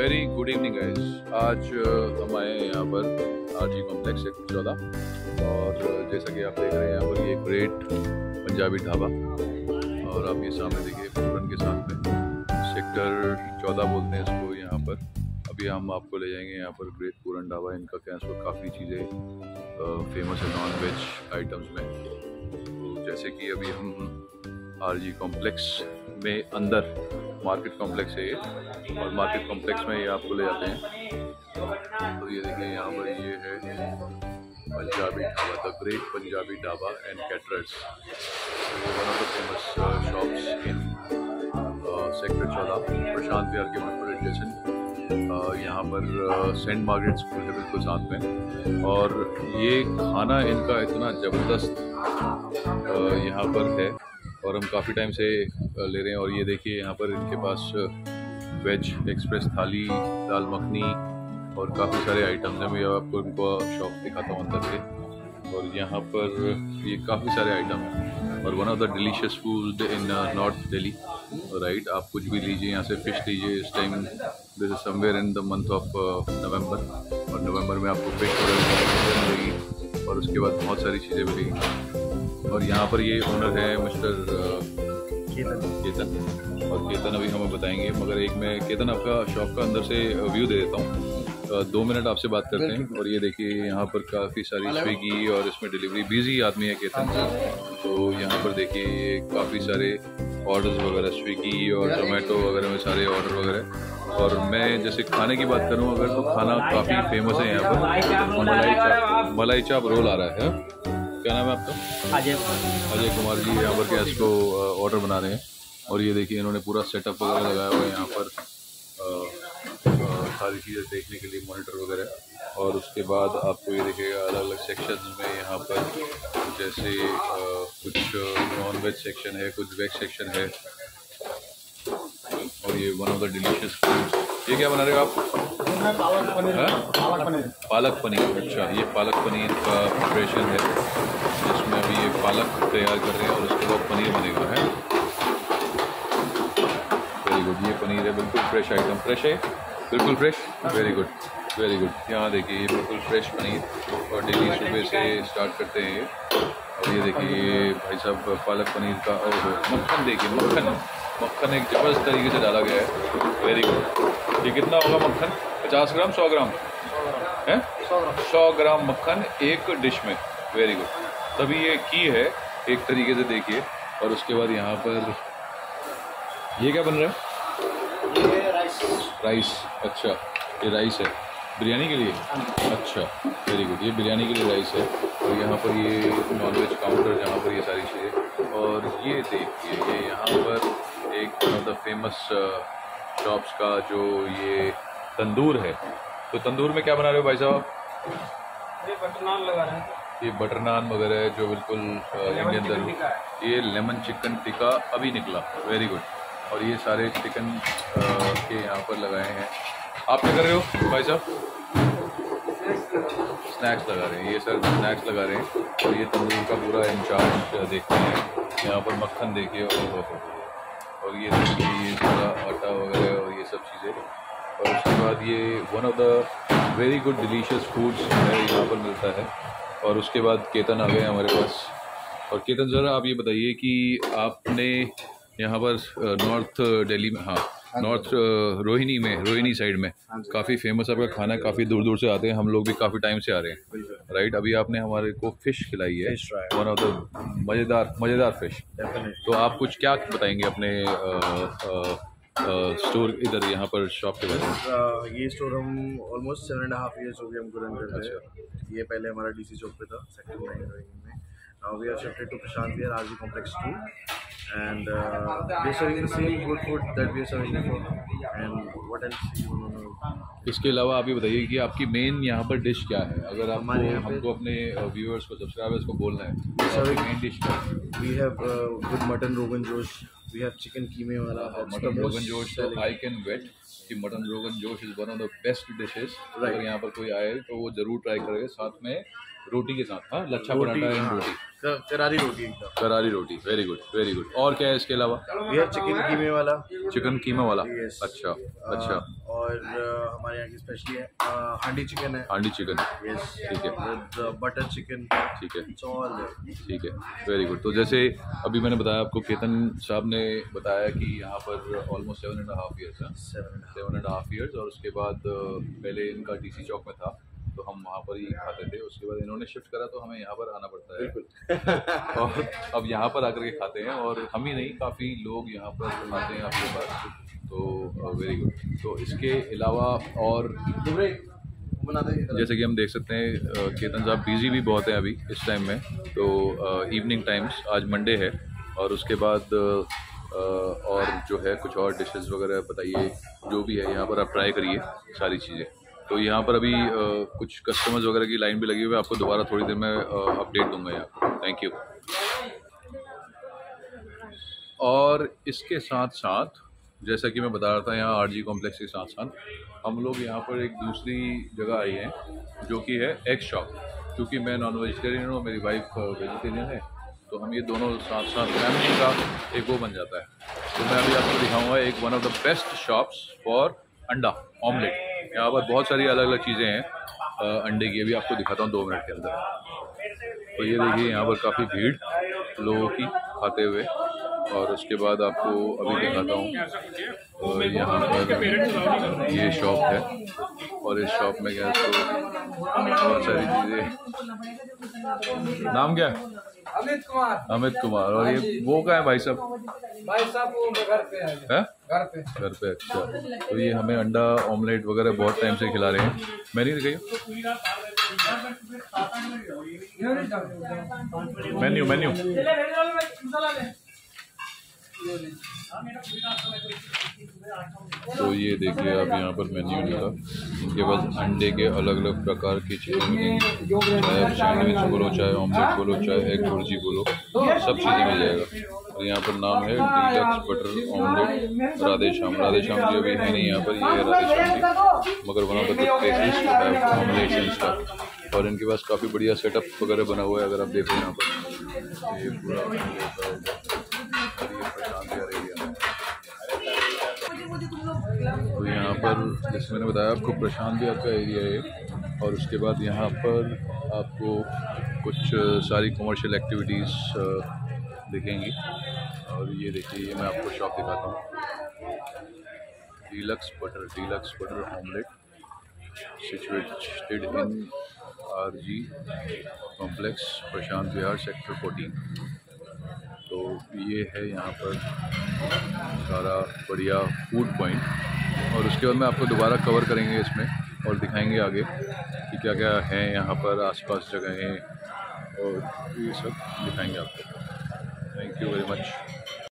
Very good evening guys. आज हम आए हैं यहाँ पर आरजी कॉम्प्लेक्स सेक्टर 14 और जैसा कि आप देख रहे हैं यहाँ पर ये ग्रेट पंजाबी ढाबा और आप ये सामने देखिए पूरन के साथ में सेक्टर 14 बोलते हैं इसको यहाँ पर। अभी हम आपको ले जाएंगे यहाँ पर ग्रेट पूरन ढाबा। इनका क्या है, काफ़ी चीज़ें फेमस है नॉन वेज आइटम्स में। तो जैसे कि अभी हम आरजी कॉम्प्लेक्स में अंदर मार्केट कॉम्प्लेक्स है ये, और मार्केट कॉम्प्लेक्स में ये आपको ले जाते हैं। तो ये देखिए यहाँ पर ये है Punjabi dhaba, the great Punjabi dhaba and caterers. One of the famous shops in sector 14 Prashant Vihar के बिल्कुल एडजेसेंट। यहाँ पर सेंट मार्गरेट स्कूल है बिल्कुल साथ में, और ये खाना इनका इतना ज़बरदस्त यहाँ पर है और हम काफ़ी टाइम से ले रहे हैं। और ये देखिए यहाँ पर इनके पास वेज एक्सप्रेस थाली, दाल मखनी और काफ़ी सारे आइटम्स हैं। मैं आपको इनको शॉप दिखाता हूँ अंदर से। और यहाँ पर ये काफ़ी सारे आइटम हैं और one of the delicious food in north Delhi. Right, आप कुछ भी लीजिए यहाँ से। फ़िश लीजिए, इस time this is somewhere in the month of November, और नवंबर में आपको फिश मिलेगी और उसके बाद बहुत सारी चीज़ें मिलेगी। और यहाँ पर ये ओनर है मिस्टर केतन, और केतन अभी हमें बताएंगे। मगर एक मैं केतन आपका शॉप का अंदर से व्यू दे देता हूँ, 2 मिनट आपसे बात करते हैं। और ये देखिए यहाँ पर काफ़ी सारी स्विगी और इसमें डिलीवरी, बिजी आदमी है केतन। तो यहाँ पर देखिए ये काफ़ी सारे ऑर्डर्स वगैरह स्विगी और जोमेटो वगैरह में सारे ऑर्डर वगैरह। और मैं जैसे खाने की बात करूँ अगर, तो खाना काफ़ी फेमस है यहाँ पर। मलाई चाप रोल आ रहा है। क्या नाम है आपका? अजय कुमार जी यहाँ पर क्या इसको ऑर्डर बना रहे हैं। और ये देखिए इन्होंने पूरा सेटअप वगैरह लगाया हुआ है यहाँ पर सारी चीज़ें देखने के लिए, मॉनिटर वगैरह। और उसके बाद आपको ये देखिएगा अलग अलग सेक्शंस में यहाँ पर, जैसे कुछ नॉन वेज सेक्शन है, कुछ वेज सेक्शन है। और ये one of the delicious food. ये क्या बना रहे हो आप? पालक पनीर। अच्छा, ये पालक पनीर का प्रिपरेशन है जिसमें अभी ये पालक तैयार कर रहे हैं और उसके बाद पनीर बनेगा है। वेरी गुड, ये पनीर है बिल्कुल फ्रेश आइटम। फ्रेश है, बिल्कुल fresh. Very good, very good. यहाँ देखिए ये बिल्कुल फ्रेश पनीर और डेली सुबह से स्टार्ट करते हैं। और ये देखिए ये भाई साहब पालक पनीर का, और मक्खन देखिए, मक्खन एक ज़बरदस्त तरीके से डाला गया है। Very good. ये कितना होगा मक्खन? 50 ग्राम, 100 ग्राम है? 100 ग्राम मक्खन एक डिश में। Very good. तभी ये की है एक तरीके से देखिए। और उसके बाद यहाँ पर ये क्या बन रहा है? ये राइस। अच्छा, ये राइस है बिरयानी के लिए? अच्छा, वेरी गुड। ये बिरयानी के लिए राइस है। और यहाँ पर ये नॉनवेज काउंटर जहाँ पर ये सारी चीज़ें। और ये देखिए ये यहाँ पर एक one of the famous shops का जो ये तंदूर है। तो तंदूर में क्या बना रहे हो भाई साहब? ये बटर नान लगा रहे हैं। ये बटर नान वगैरह है जो बिल्कुल इंडियन तंदूर। ये लेमन चिकन टिक्का अभी निकला। Very good. और ये सारे चिकन के यहाँ पर लगाए हैं। आप क्या कर रहे हो भाई साहब? स्नैक्स लगा रहे हैं। ये सर स्नैक्स लगा रहे हैं। और ये तंदूर का पूरा इंचार्ज देखते हैं। यहाँ पर मक्खन देखिए, और ये देखिए ये पूरा आटा वगैरह और ये सब चीज़ें। और उसके बाद ये one of the very good delicious foods है यहाँ पर मिलता है। और उसके बाद केतन आ गए हमारे पास। और केतन ज़रा आप ये बताइए कि आपने यहाँ पर नॉर्थ दिल्ली में, हाँ नॉर्थ रोहिणी साइड में काफ़ी फेमस आपका खाना है, काफ़ी दूर दूर से आते हैं। हम लोग भी काफ़ी टाइम से आ रहे हैं। राइट, अभी आपने हमारे को फ़िश खिलाई है, वन ऑफ द मज़ेदार फ़िश। तो आप कुछ क्या बताएंगे अपने स्टोर इधर यहाँ पर शॉप के बारे में? ये स्टोर हम ऑलमोस्ट 7.5 ईयर्स हो गए हमको रन करते हैं। ये पहले हमारा डीसी चौक पे था, सेक्टर 9 में। We are shifted to Prashant Vihar RG complex 2 and we are serving the same good food that we are serving before. And what else you want to know? इसके अलावा आप ये बताइए कि आपकी मेन यहाँ पर डिश क्या है? अगर हमको अपने व्यूअर्स को, सब्सक्राइबर्स को बोलना है तो मेन डिश क्या है? We have good mutton rogan josh. We have chicken कीमे वाला। मटन रोगन जोश, तो आई कैन वेट कि mutton rogan josh is one of the best dishes. अगर यहाँ पर कोई आए तो वो ज़रूर ट्राई करेगा। साथ में रोटी के साथ, हाँ, लच्छा पराठा एंड हाँ, रोटी, करारी रोटी एकदम। करारी रोटी, वेरी गुड वेरी गुड। और क्या है इसके अलावा? ये चिकन कीमे वाला। चिकन कीमा वाला, Yes. अच्छा अच्छा। और हमारे यहाँ की स्पेशली है हांडी चिकन है। हांडी चिकन, यस, ठीक है विद बटर चिकन। ठीक है इट्स ऑल ठीक है, वेरी गुड। तो जैसे अभी मैंने बताया आपको, केतन साहब ने बताया कि यहाँ पर ऑलमोस्ट 7.5 ईयर्स है, 7.5 ईयर्स। और उसके बाद पहले इनका डीसी चौक में था, तो हम वहाँ पर ही खाते थे। उसके बाद इन्होंने शिफ्ट करा तो हमें यहाँ पर आना पड़ता है, बिल्कुल। और अब यहाँ पर आकर के खाते हैं, और हम ही नहीं, काफ़ी लोग यहाँ पर आते हैं आपके पास, तो वेरी गुड। तो इसके अलावा और जैसे कि हम देख सकते हैं केतन साहब बिजी भी बहुत हैं अभी इस टाइम में, तो इवनिंग टाइम्स, आज मंडे है, और उसके बाद और जो है कुछ और डिशेस वगैरह बताइए, जो भी है यहाँ पर आप ट्राई करिए सारी चीज़ें। तो यहाँ पर अभी कुछ कस्टमर्स वगैरह की लाइन भी लगी हुई है, आपको दोबारा थोड़ी देर में अपडेट दूंगा यहाँ पर। Thank you. और इसके साथ साथ जैसा कि मैं बता रहा था, यहाँ आरजी कॉम्प्लेक्स के साथ साथ हम लोग यहाँ पर एक दूसरी जगह आए हैं, जो कि है एग शॉप। क्योंकि मैं नॉन वेजिटेरियन हूँ, मेरी वाइफ वेजिटेरियन है, तो हम ये दोनों साथ साथ फैमिली का एक वो बन जाता है। तो मैं अभी आपको दिखाऊंगा एक one of the best shops for अंडा ऑमलेट। यहाँ पर बहुत सारी अलग अलग चीज़ें हैं अंडे की, अभी आपको दिखाता हूँ 2 मिनट के अंदर। तो ये देखिए यहाँ पर काफ़ी भीड़ लोगों की खाते हुए, और उसके बाद आपको अभी दिखाता हूँ। और यहाँ पर ये शॉप है, और इस शॉप में क्या है तो बहुत सारी चीज़ें। नाम क्या है? अमित कुमार। अमित कुमार। और ये वो क्या है भाई साहब? भाई साहब वो घर पे है। घर पे। घर पे, अच्छा। तो ये हमें अंडा ऑमलेट वगैरह बहुत टाइम से खिला रहे हैं। मेन्यू दिखाइए, मेन्यू मेन्यू। तो ये देखिए आप यहाँ पर मेन्यू लिखा, इनके पास अंडे के अलग अलग प्रकार की चीज़ें मिलेंगी, चाहे आप सैंडविच बोलो, चाहे ऑमलेट बोलो, चाहे एग भुर्जी बोलो, सब चीज़ें मिल जाएगा। और यहाँ पर नाम है deluxe butter omelette Radheshyam. Radheshyam ji अभी है नहीं यहाँ पर, ये है राधेश्याम जी, मगर one of the good places to have omelettes and stuff. और इनके पास काफ़ी बढ़िया सेटअप वगैरह बना हुआ है, अगर आप देखो यहाँ पर ये पूरा तो यहाँ पर जैसे मैंने बताया आपको, प्रशांत विहार का एरिया है। और उसके बाद यहाँ पर आपको कुछ सारी कमर्शियल एक्टिविटीज़ दिखेंगी। और ये देखिए, ये मैं आपको शॉप दिखाता हूँ, deluxe butter omelette, situated in RG complex, Prashant Vihar, sector 14। तो ये है यहाँ पर सारा बढ़िया फूड पॉइंट। और उसके बाद में आपको दोबारा कवर करेंगे इसमें, और दिखाएंगे आगे कि क्या क्या है यहाँ पर आसपास जगहें, और ये सब दिखाएंगे आपको। Thank you very much.